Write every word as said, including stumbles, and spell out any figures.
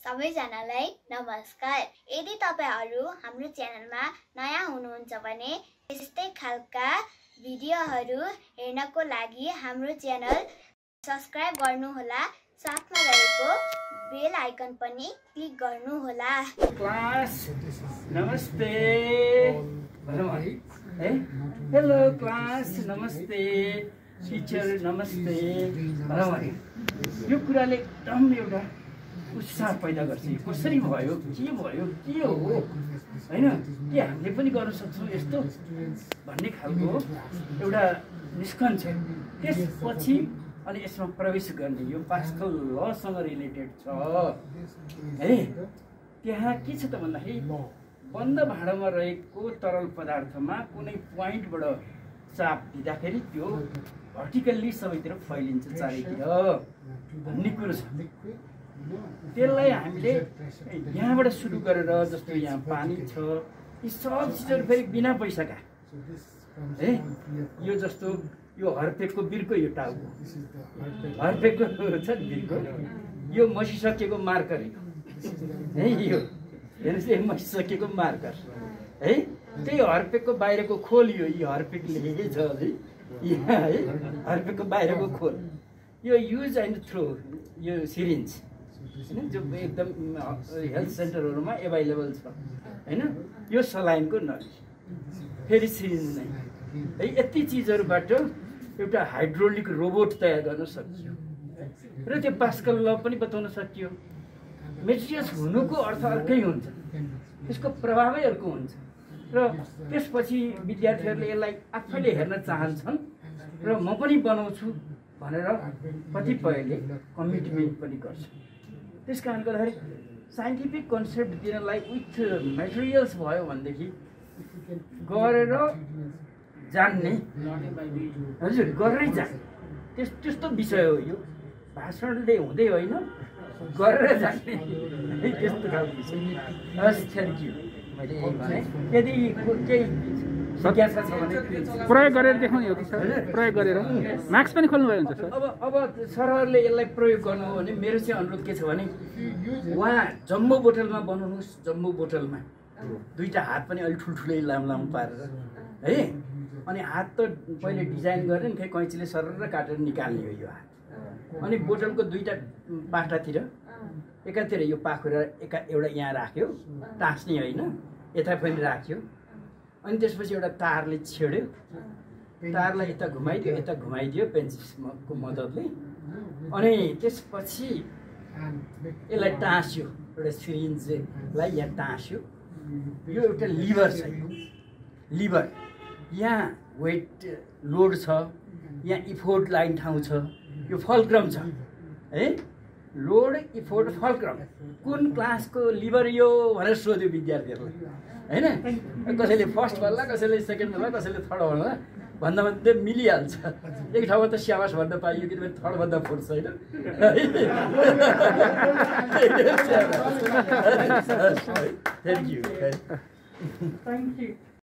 सबैजनालाई नमस्कार। यदि तपाईहरु हाम्रो च्यानलमा नयाँ हुनुहुन्छ भने यस्तै खालका भिडियोहरु हेर्नको लागि हाम्रो च्यानल सब्स्क्राइब गर्नुहोला, साथमा रहेको बेल आइकन पनि क्लिक गर्नुहोला। क्लास नमस्ते। ए हेलो क्लास नमस्ते, टिचर नमस्ते। यो कुराले एकदम एउटा उत्साह पैदा गर्छ। कसरी भयो, के भयो, के हो हैन, के हामीले पनि गर्न सक्छौं यस्तो भन्ने खालको एउटा निस्कन्छ। त्यसपछि अनि यसमा प्रवेश गर्ने यो पास्कल लसँग रिलेटेड छ है। त्यहाँ के छ त भन्दाखेरि बन्द भाँडामा रहेको तरल पदार्थमा कुनै पोइन्टबाट चाप दिँदाखेरि त्यो भर्टिकल्ली सबैतिर फैलिन्छ चारैतिर भन्ने कुरो छ। त्यसलाई हामीले यहाँबाट सुरु गरेर, जस्तो यहाँ पानी छ, यी सब चिजहरू फेरि बिना पैसाका है। यो जस्तो यो हर्पेकको बिर्को, यो टाउको हर्पेकको छ नि बिर्को, यो मसिसकेको मार्कर है। यो हेर्नुहोस्, यो मसिसकेको मार्कर है। त्यही हर्पेकको बाहिरको खोल, यो यो हर्पेकले छ है यहाँ है, हर्पेकको बाहिरको खोल। यो युज एन्ड थ्रो, यो सिरिन्ज हैन, जो एकदम हेल्थ सेन्टरहरुमा एभाइलेबल छ हैन। यो सलाइनको नली, फेरि सिरिन्ज नै है। यति चिजहरुबाट एउटा हाइड्रोलिक रोबोट तयार गर्न सकियो र त्यो पास्कल ल पनि बताउन सकियो। मेटेरियल्स हुनुको अर्थ अर्कै हुन्छ, त्यसको प्रभावै अर्को हुन्छ। र त्यसपछि विद्यार्थीहरूले यसलाई आफैले हेर्न चाहन्छन् र म पनि बनाउँछु भनेर कतिपयले कमिटमेन्ट पनि गर्छ। त्यस कारणले गर्दाखेरि साइन्टिफिक कन्सेप्ट दिनलाई विथ मेटेरियल्स भयो भनेदेखि गरेर जान्ने, हजुर गरेरै जान्ने, त्यस त्यस्तो विषय हो यो। भाषणले हुँदै होइन, गरेर जान्ने त्यस्तो खालको विषय। हस्, थ्याङ्क यू। मैले यही भने यदि केही जिज्ञासा छ भने प्रयोग गरेर देखाउने हो कि सर? प्रयोग गरेर मार्क्स पनि खोल्नु भयो हुन्छ सर? अब अब सरहरूले यसलाई प्रयोग गर्नु हो भने मेरो चाहिँ अनुरोध के छ भने उहाँ जम्बो बोतलमा बनाउनुहोस्। जम्बो बोतलमा दुईटा हात पनि अलिक ठुल्ठुलै लामो लामो पारेर है। अनि हात त पहिले डिजाइन गर्ने नि, फेरि कैँचीले सरर काटेर निकाल्ने हो यो हात। अनि बोतलको दुईटा पाटातिर एकातिर यो पाखुरा एका एउटा यहाँ राख्यो, टाँस्ने होइन, यता पनि राख्यो। अनि त्यसपछि एउटा तारले छेड्यो, तारलाई यता घुमाइदियो, यता घुमाइदियो पेन्सिलको मद्दतले। अनि त्यसपछि यसलाई टाँस्यो, एउटा सिरिन्जलाई यहाँ टाँस्यो। यो एउटा लिभर छ, लिभर। यहाँ वेट लोड छ, यहाँ इफोर्ट लाइन ठाउँ छ, यो फल्क्रम छ है। लोड इफोर्ट फल्क्रम कुन क्लासको लिभर यो भनेर सोध्यो विद्यार्थीहरूलाई हैन। कसैले फर्स्ट भन्ला, कसैले सेकेन्ड भन्ला, कसैले थर्ड भन्ला, भन्दा भन्दै मिलिहाल्छ। एक ठाउँमा त स्याबास भन्न पाइयो, किनभने थर्ड भन्दा फोर्थ छैन। Thank you, thank you.